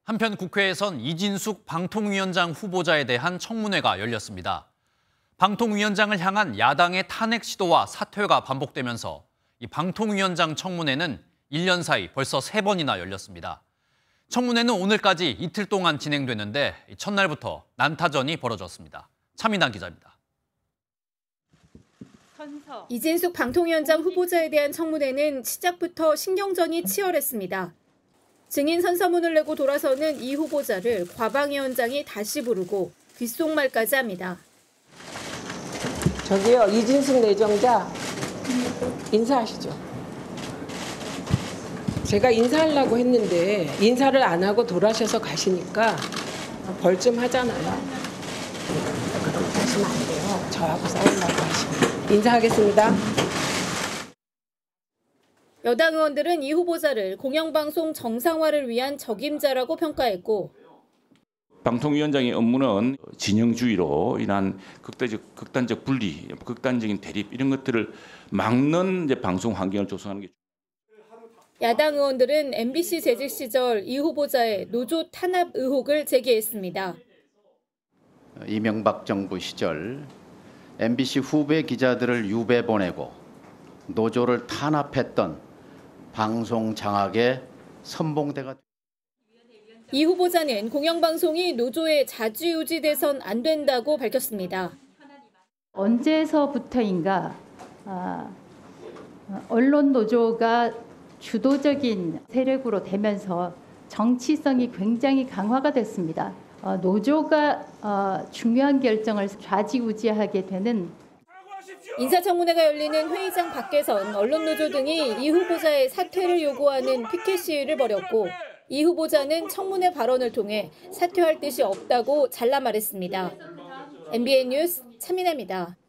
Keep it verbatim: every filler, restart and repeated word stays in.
한편 국회에선 이진숙 방통위원장 후보자에 대한 청문회가 열렸습니다. 방통위원장을 향한 야당의 탄핵 시도와 사퇴가 반복되면서 이 방통위원장 청문회는 일 년 사이 벌써 세 번이나 열렸습니다. 청문회는 오늘까지 이틀 동안 진행되는데 첫날부터 난타전이 벌어졌습니다. 차민아 기자입니다. 이진숙 방통위원장 후보자에 대한 청문회는 시작부터 신경전이 치열했습니다. 증인 선서문을 내고 돌아서는 이 후보자를 과방위원장이 다시 부르고 귓속말까지 합니다. 저기요, 이진숙 내정자 인사하시죠. 제가 인사하려고 했는데 인사를 안 하고 돌아셔서 가시니까 벌 좀 하잖아요. 그렇게 하시면 안 돼요. 저하고 싸우려고 하시면. 인사하겠습니다. 여당 의원들은 이 후보자를 공영방송 정상화를 위한 적임자라고 평가했고 방통위원장의 업무는 진영주의로 인한 극단적, 극단적 분리, 극단적인 대립 이런 것들을 막는 이제 방송 환경을 조성하는 게. 야당 의원들은 엠비씨 재직 시절 이 후보자의 노조 탄압 의혹을 제기했습니다. 이명박 정부 시절 엠비씨 후배 기자들을 유배 보내고 노조를 탄압했던 방송 장악의 선봉대가. 이 후보자는 공영방송이 노조에 좌지우지돼선 안 된다고 밝혔습니다. 언제서부터인가 아, 언론 노조가 주도적인 세력으로 되면서 정치성이 굉장히 강화가 됐습니다. 어, 노조가 어, 중요한 결정을 좌지우지하게 되는. 인사청문회가 열리는 회의장 밖에선 언론노조 등이 이 후보자의 사퇴를 요구하는 피켓 시위를 벌였고 이 후보자는 청문회 발언을 통해 사퇴할 뜻이 없다고 잘라 말했습니다. 엠비엔 뉴스 차민아입니다.